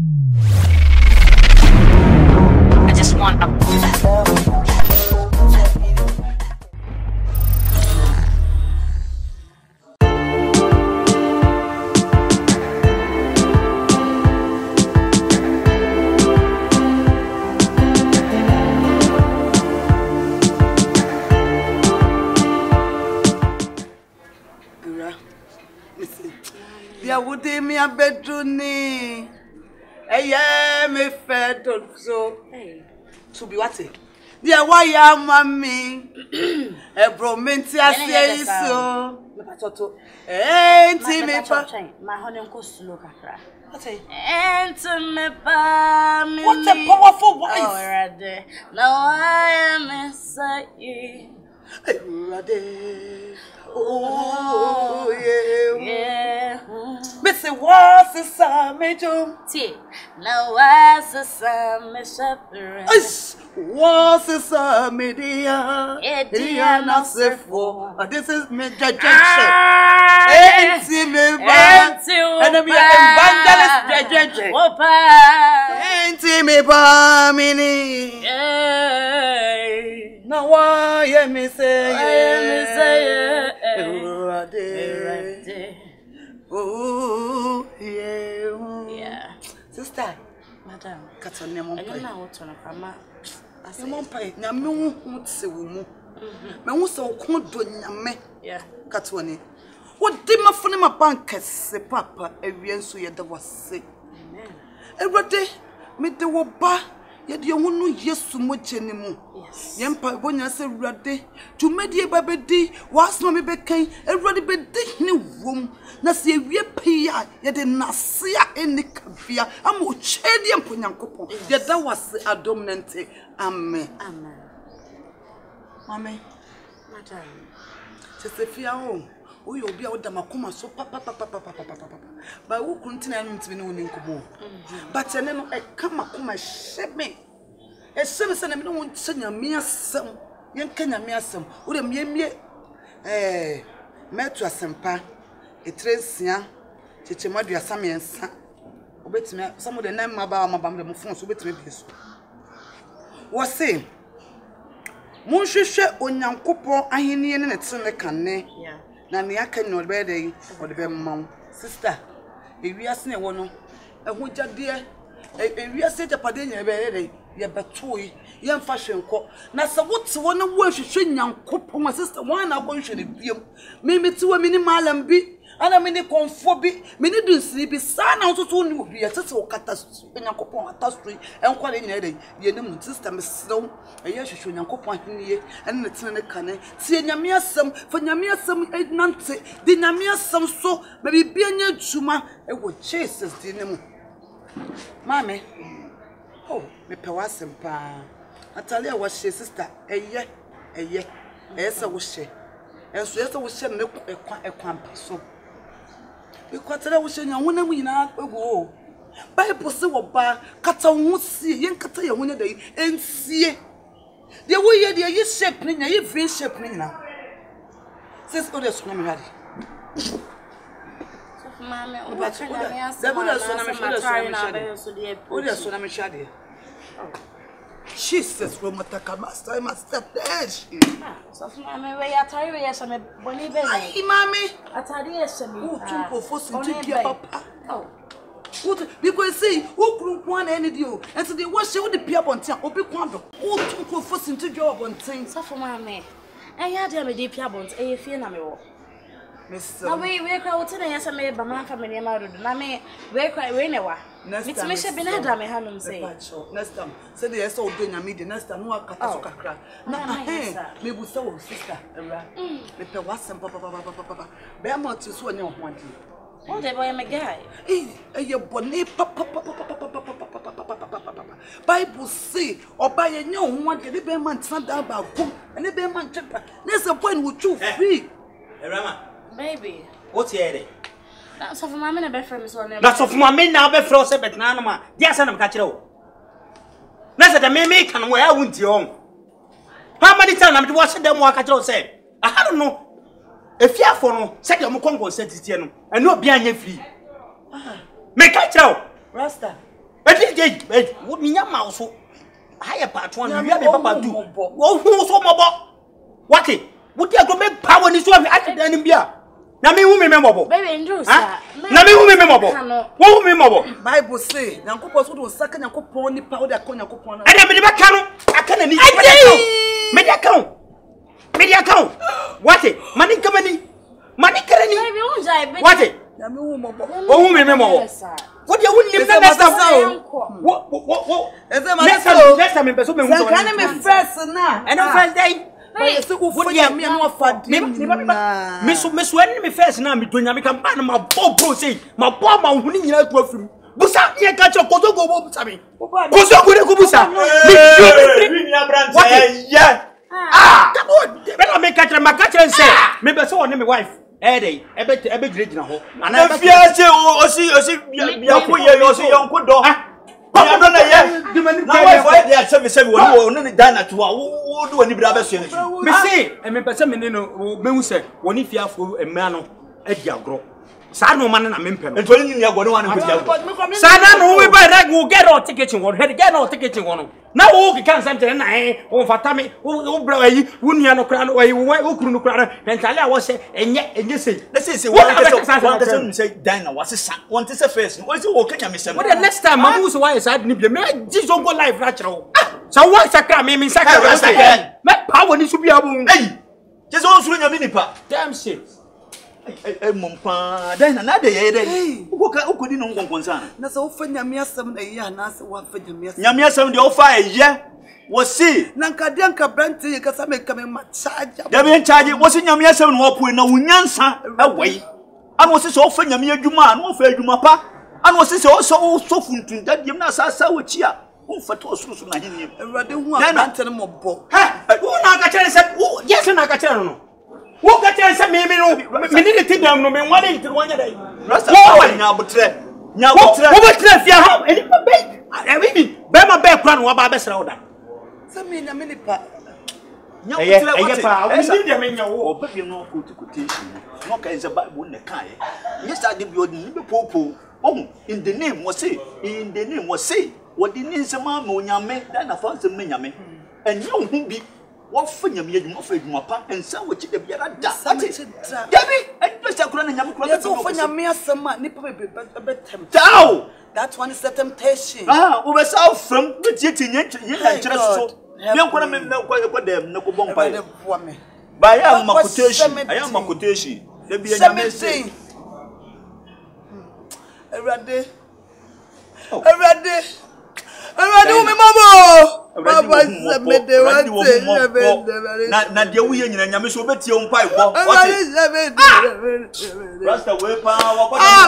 I just want a would me a bedroom. Yeah, me fed so. Hey. To be what? Dear, why ya, mommy? A bromentia say so. Ain't me, my honey uncle look at her. What a powerful voice. Already. Now I am inside you. Oh, yeah. Missy was a summer jump. Now was a summer shepherd. Was a summer dear. Not safe for. This is me, Jackson. Ain't me, enemy evangelist, Jackson. Ain't me, Bamini. Now why am I say? Oh, yeah. Sister, madam, cut on your mom. I don't know what to know. I say, Mom, pay. Now, me won't say, woman. Me won't so cold, me. Yeah, cut one. What did my phone in my bank? Say, Papa, every answer you ever say. Amen. Every day, me the woba. Yet you won't know yes so much anymore. Yes. Yampa, when I say ready to media baby, was mommy became a ready bed new room. Nasi we pay yet in Nasia in the Kavia. I'm more chady and Punyankopo. Yet that was a dominant. Amen. Amen. Mammy, madam, just if you are. Oh, you'll be out the Makuma so papa. But who continue to be known in Kubo? But then I come Makuma ship me. As soon as I don't send your mere some, young Kenya mere some, would a mere Metra Sempa, a trace young, Chichimadia Sammy and Son. Obey me, some of the name about my bamboo phones, obey me. Was saying, Monsieur Onyankopo, I hear in a Sunday canne. Yeah. Na me aka no be dey o de be mam sister e wiase ne wono e ho jade e wiase japade nya be dey ye betoi ye mfa hwenko na se wote wono wo hwehwe nyankopon ma sister wan na go hwe ne biem me meti wo mini malam bi ana mini konfo bi mini dunsi bi sa na ntoto ni obi ye tete wo kata nyankopon atastri enko le nya dey ye nim sister me sew e ye hwehwe nyankopon ahiniye ene ne tene ne kane tie nyame asem fa nyame asem nante di nyame asem so ma bibia nya dwuma e wo Jesus di ne mu mame oh me pe wasem pa atale a wo hye sister eye esa wo hye enso esa wo hye ne ekwan so ikwatara wo hye nya wona mu nyina ego Bible se wo ba kata wo sie yen kata ye wonya dai ensie de wo ye de ye shape ni nya ye free shape ni na sis o de so na me hade mama o ba ba na me asa de bo de so na me hade Jesus Romataka master master dash so mama we atari we yesa me boni be ai mami atari yesa me o tumpo fosi tipia papa oh because see who group one any deal and so they wash you with the pia bontin obi kwando o tumpo fosi into job bontin so for mama ya dia me dey pia bont e fie na me wo Miss na we cry what na yesa me ba man family ma do na me we cry we ne wa mit me she be na da me hanom say next time say the yesa odo nya me next time no akata so kakra na me bu so sister era me pe wasem papa be am to so nya ho ade oh the boy me guy you boni papa Bible say oba ye nya ho ade ne be man tsan da ba kum ne be man chepa ne se point wo chu free Rama baby what's here na so for mama na be friend me so na na so for mama na be friend so bet na no ma dia sa na ka kire wo na se da me kan wo ya wunti on how many times na me wash dem wo ka kire wo say I don't know efiafo no se dem kongo sentity no eno obi anya free me ka kire wo Rasta Hey, what me your mouse? Higher part one, you have a papa do. Oh, who's so mobile? What it? Would you go make power in this one? I did any beer. Now me who memorable. Baby, Andrew, now me who memorable. Who memorable? Bible say, Uncle Post was second Uncle Pony powder coin Uncle Pony. And I can't need media account. Media account. What it? Money company. Money company. What it? Oh, who memorable? What do you wouldn't live next time? What? Next time in Pessoa, I'm first now. And on first day. Miss when me first now, me doing my campaign, my poor proceed, my poor man winning your trophy. Busa, you catch your Kozo go Sami. Kozo go Busa. Yeah. Ah, come on. Better make catch my catcher and say, maybe so name my wife. Eddie, a bit great now. And I fear or see, young good dog. I don't know yet. Why they are 77 who only done at 2 who do any brother. Me say, and me person me say, when if you have a man at Yagro. Sano man and a member. And 20 years ago, one with Yagro. Sana, who we buy that will get our ticket in one, head get our ticket in one. Now, who can send an eye or Fatami, who blow away, who near no crown away, who couldn't crown, and Talia was say, and yet, and you say, let's say, what doesn't say, Dana was a son, one is a face, what's the walking, Miss? What the next time, I was why I said, this don't go live natural. So what's a crime, mean, sacrifice again? My power needs to be a wound. Hey, just also in a mini part. Damn shit. Mumpa, then another day. Who couldn't know one concern? That's often Yamiasam a year, and answer one for Yamiasam, the offer a year was see. Nankadianka Branty, because I make coming much charge. Damian charge wasn't Yamiasam, what we know, Yansa away. And was this often Yamia Juma, no fair Jumapa, and was this also so fun to that Yamasa with Chia. Who for toast was not in him? Rather one, I tell him of Bo. Ha! Who Nakacha said, oh, yes, and Nakacha. Who got you and said, maybe no, me need to take down no man 1 into 1 day. Rasta, now, but now, what's left your home? And if a bake, I mean, Bama background, what about the order? Some mean a minute part. No, I see them in your war, but you know, good to quotation. No kinds of Bible in the kind. Yes, I did your Liverpool. Oh, in the name was say, in the name was say, what the name of Mamma Yame, then I found some Minyame. And you won't be. What for you made no afraid my pa and so what you be a dust. Debbie, I just couldn't have a closet for your mere summer, nipple a bit tempted. That one is the temptation. Ah, we were so from which yet in yet, you don't want to know what them no bomb by the woman. By I am a quotation, I am a quotation. There be a message. A ready. I do me, Mamma. Papa said, not the way in a miss over your pipe. What is Rasta way power?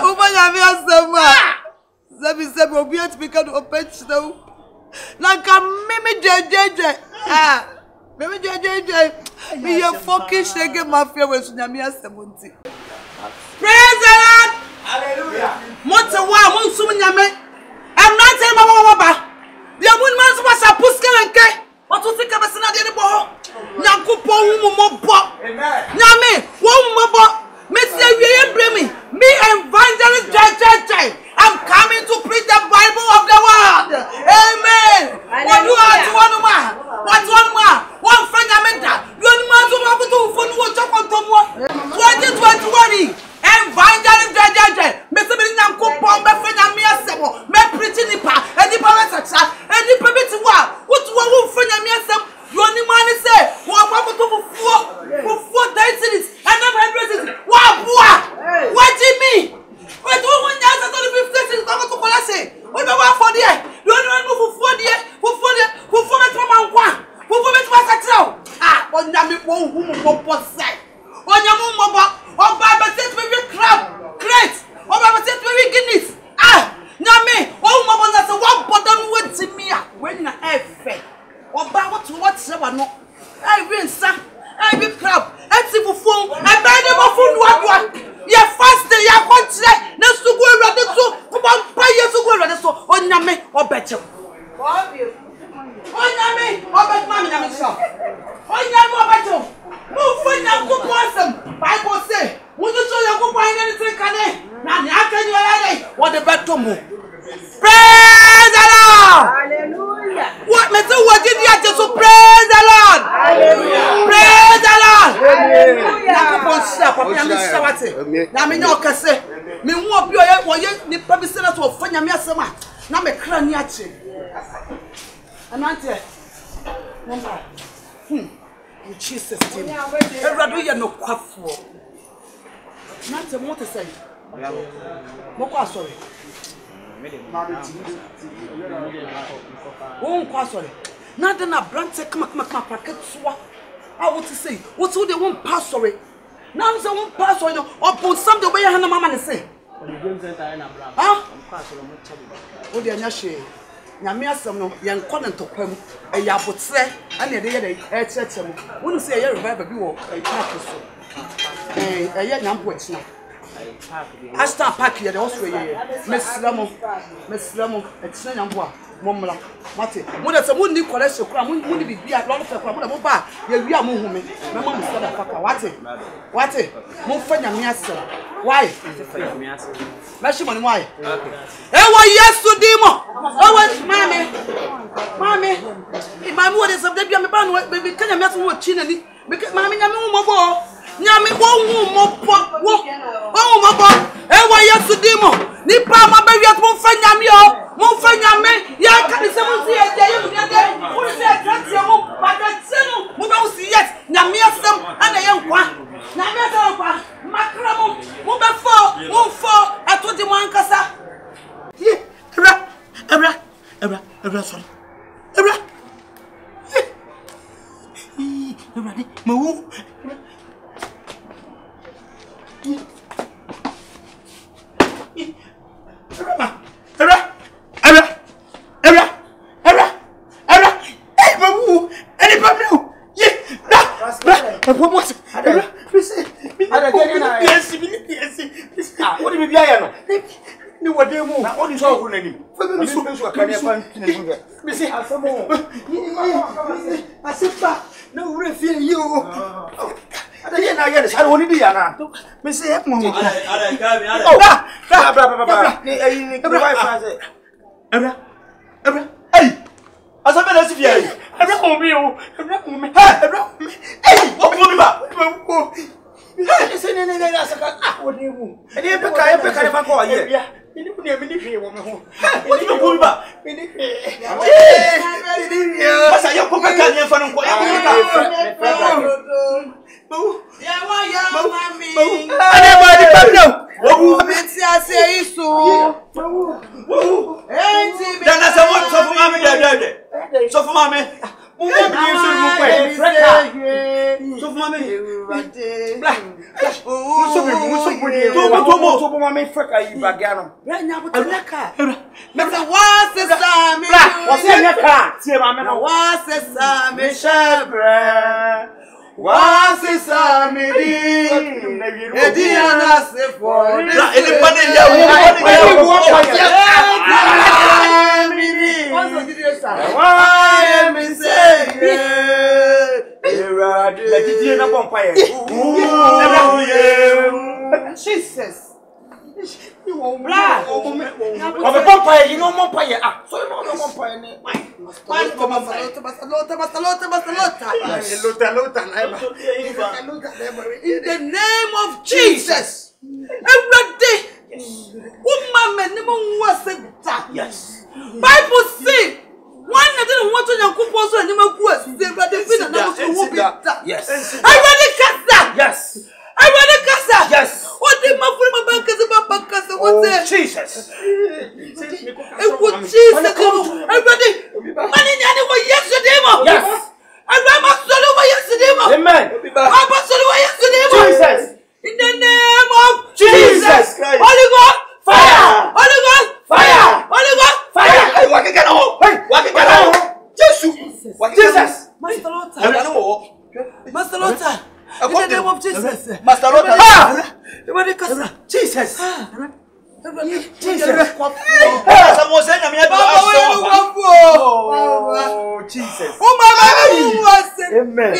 Ah, let me say, we'll be able to become a pet snow. Like a mimi JJ. Ah, Mimi JJ. Be a fucking shaking mafia with Namia Samunti. Praise the Lord. Hallelujah. What's a while? Won't soon yame. I'm not telling Mama. The woman was a puskel and K. What to think of a son of the ball? Nakupo, Name, one Mr. William Bremy, me evangelist Jai. I'm coming to preach the Bible of the world. Amen. What you are to one man? What's one man? One friend I meant that. One man to have to phone watch up on Tomo 2020. Evangelist Jai. Mr. William Kupon, my friend and me a sebo. Me preaching the pa, and the power such as, and the permit to what? What one friend and me a sebo. You only man say, what to for 4 days and 900 What? What do you mean? What do you want to do? 15 to Colossae? What do I for there? You only want to move for 4 days, for 4 days, for 4 days, ah, on Yami, who say? On Yamu, on Bible says we crab, great, on Bible says we Guinness. Ah, Name, oh, Mamma, that's a one button with me when I have faith. Or about whatsoever no. I win, sir. I be crab. I see for phone. I buy them off on one. You're fasting. You're content. Let's go ready so. Come on, buy your so ready so. On Yame or better. On Yame or better, Mammy. On Yame or better. Move for your good person. Bible say, would you show your good wine anything? Can I? Now, how can you? What the better move? Praise the nyame shawate na me nya okase me hu obi oye ni pabise na so fa nyame asema na me kra ni ache anante number Jesus team everado ye no kwafo nante mo te say mo kwa sorry won kwa sorry na de na brante kama packet soa I want to say what would they won't pass sorry now say won't pass sorry no upon some the way hana mama ne say ah o de anya hwe nyame asem no ye nkɔ ne ntɔkwam e ya botre ana de ye de e kyerɛkyerɛ mu wonu say ye revival bi wo e park so ye nyampo akina Asta park ye de also ye mesramo ekina nyampo a momla mate mo de se mo ni collection kura mo ni bibia lo fe kura mo de mo ba ye wi a mo hu me me mo sada faka wate mo fa nyame asem why me shi mo ni why e wo yesu di mo o wo mami wo de se de bia me ba no be kanya me asem wo chi na ni mami nyame wo mo bo nyame wo hu mo po wo mo bo e wo yesu di mo ni pa ma be wi at mo fa nyame o mo fa nyame ya ka ni se mo si e je ye mu de wo se attract mo ba de tinu mo ba si yes nyame asem ana ye nkwa nyame asem nkwa makra mo be fo ato di mo ankasa ye ebra sorry ebra mo What do you be? Ni wade mu na odi so okuru nanim fa be so akane fa ntine mu me se asemo asipa na wure fie yi o ada ye na ye sare woni di ya na me se e mo ada bra ni ayi ni wifi se abra ei asabe na sifia yi abra ko mi o abra ko mi ei wo ko mi ba ko se ne na saka wode mu e pe ka ne fa ko aye ini punya mini fee wo me ho ini ko bi ba mini fee masa yo ko ka kan fa no ko ya mami ane ba di pablo wo meti ase isu dana se mo so fu mami de so fu mami mo bi so mu ko e freka so fu mami so bi to mo mami freka yi bagiano nya boteka meta wase sami wase nya ka tie mami no wase sami shebre wasi samedi ediana se for la ele pade ya why me say erade la didie na pompa ye Jesus you won't blah o be pompa ye no pompa ye ah so no pompa ye ni in the name of Jesus. Every day, woman, yes. Bible say, one didn't want to compose and yes. I rather cast that. Yes. I rather cast that. Yes. What did my friend oh, Jesus. It was Jesus. Everybody, money yesterday. Yes. And Mama Solomon yesterday. Amen. Papa Solomon yesterday. Jesus. In the name of Jesus Christ. Holy God, fire. Holy God, Fire. Holy God, Fire. Hey, walk again. Hey, walk again. Jesus. Jesus. Master Lota. Master Lota. In the name of Jesus. Master Lota. Jesus. Jesus. Someone said I'm here. Oh, Jesus. Oh, my Amen.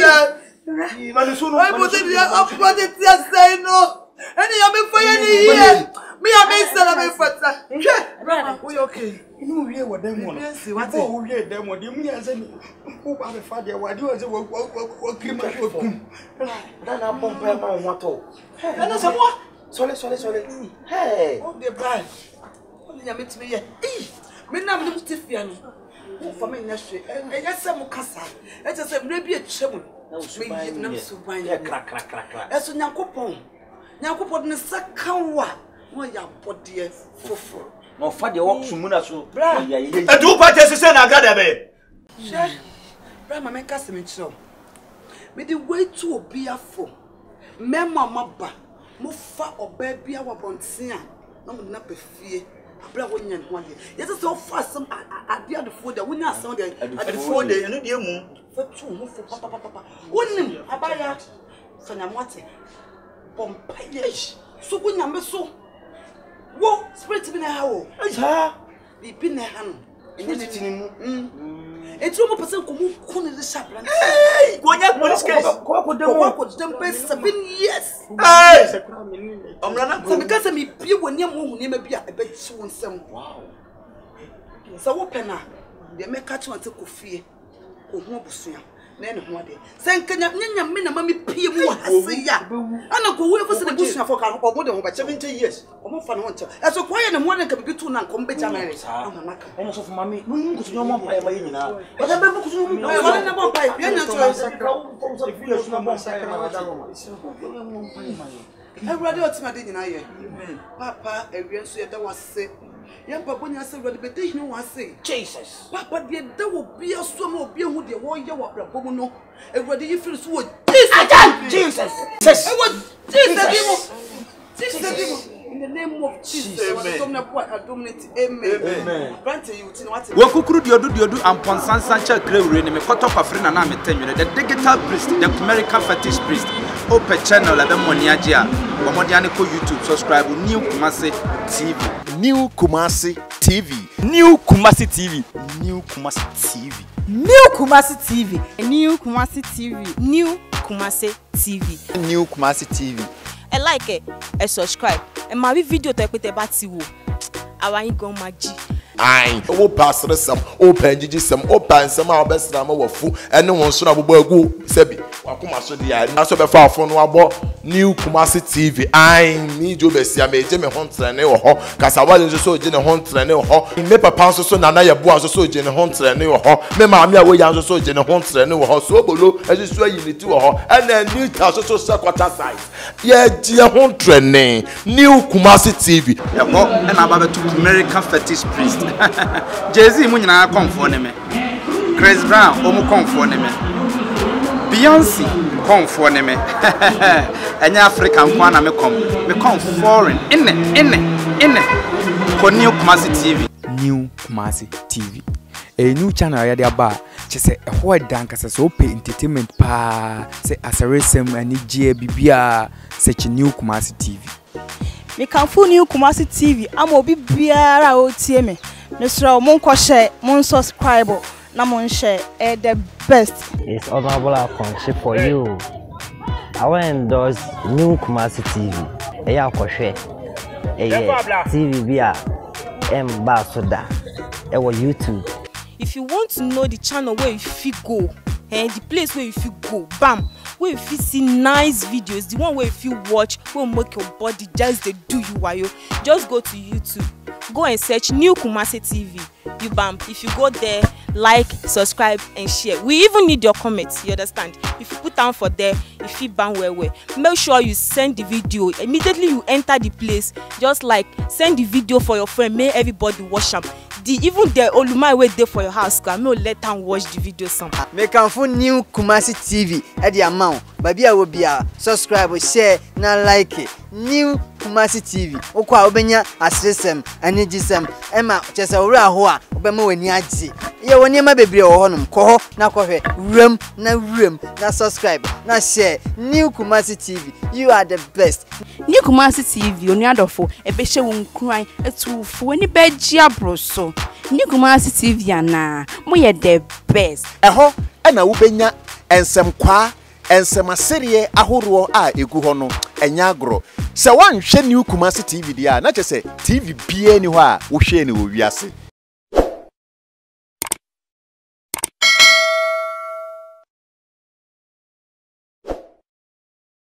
I put it up, but it's just saying no. And you have been for any year. Me a me celebrate fata. Brother. We okay. You hear what them want. Yes, what Oh, hear them what you mean say who are the father what you say what cream what kum. Then I bomb per man what all. And I say what? Sorry. Hey. Oh the bride. Only ya meet me here. Me na me Stefia no. Who for me na hwe. E ya se mo kasa. E je se me bi a twem. Me na so ban. Yeah, crack. Eso Nyankopon ne sakan wa. Wo ya bode foforo. No father walk sumuna so. E do party say na gada be. Sure. Bra ma me kasa me chiro. Me the way to obi afo. Me mama ba. Mo fa oba bia wa bonten a. Na mo na pefie. Abra wo nyan ho ade. Yes so fa some ade adefo de. Wo nya asem de. Adefo de enu de mu. Fa tu mo fo papa. Wonim abaya. So nya mote. Pompaye. So wo nya me so. Wo spirit bi na ha wo. Ha. Bi na ha no. Spirit ni mu. Eti mo person ko mu ko ne sharp plan. Hey, go nya police case. Ko dem be 7 years. Hey. Omrana So because me bie woni am hu ne ma bia e be chi won sem. Wow. So wo pena de me catch one te ko fie. Ko hu obusua. Na ne ho ade. Se nkanya nyanya me na ma me pie mu hase ya. Ana ko wo efo se de busua fo ka ko de ho ba 70 years. Omo fa no ho nche. E so kwa ye ne mo na ka bibi tu na nkom be jamare. Ama maka. Omo so for mami. Mun ko so mo pa ma yina. Ba da be ko so mo. Ba na mo pa. Ye nya Everybody wants my dinner here. Papa, every so that was say. Young Papa, when I said, but they know what I say. Jesus. Papa, there will be a swim of beer with the warrior of the Bomono. Everybody you feel so Jesus. Jesus. Jesus. In the name of Jesus. Amen. Grant you what Wakukuru diodu amponsan sancha krewure ne me koto kwafre na me tanwere the digital priest the American fetish priest open channel abe moni age a bomodi ane ko YouTube subscribe New Kumasi TV New Kumasi TV New Kumasi TV New Kumasi TV New Kumasi TV New Kumasi TV New Kumasi TV New Kumasi TV I like it I subscribe and my video to put about you awa yin go maji ai o pastor sam o panjiji sam o pansam a obesra ma wafu ene won so na bobo agu sabi wakoma so dia na so be fa afo no abo New Kumasi TV ai mi jo besia me je me hontre ne wo ho kasa wale so je ne hontre ne wo ho me papa so na na ye bo so je ne hontre ne wo ho me ma me a wo ya so je ne hontre ne wo ho so bolo esusu ayiniti wo ho ene new ta so quarter size ye je hontre ne New Kumasi TV ya ko na ba betu American fetish priest Jay-Z mu nyina konfo ne me Chris Brown o mu konfo ne me Beyonce konfo ne me enya African kwa na me kom foreign in ko New Kumasi TV New Kumasi TV a new channel ya dia ba che se e ho dan kasa so pay entertainment pa se asaresem ani gie bibia se New Kumasi TV me kan fu New Kumasi TV am obi biara o tie me no sra mo nko share mo subscribe na mo share the best. It's honorable account for you. I will endorse New Kumasi TV. Eya kwhwe. TV bia Soda. Ewa YouTube. If you want to know the channel where you fit go and the place where you fit go, bam, where you fit see nice videos, the one where you fit watch, will make your body just they do you while you just go to YouTube. Go and search New Kumasi TV. You bam. If you go there, like, subscribe, and share. We even need your comments. You understand? If you put down for there, if you bang well, make sure you send the video immediately. You enter the place, just like send the video for your friend. Make everybody watch them. Even the Olumai wait there for your house. Can no let them watch the video somehow. Make am for New Kumasi TV at the amount. Baby, I will be subscribe, share, na like it. New Kumasi TV. Okwa obenya asresem anigisem ema chesa owura ho a obema wani agi. Ye woni ma bebre wo honum ko ho na kohwe wrem na subscribe na share New Kumasi TV. You are the best. New Kumasi TV onuadofo ebehye wo nkran etufo wani beji abroso. New Kumasi TV ana moye the best. Eho ena wo benya ensem kwa ensema serie ahoro a egu ho no enya agro sɛ wanhwɛ New Kumasi TV dia na kyɛ sɛ TV bia ni hɔ a wo hwɛ ni wo wiase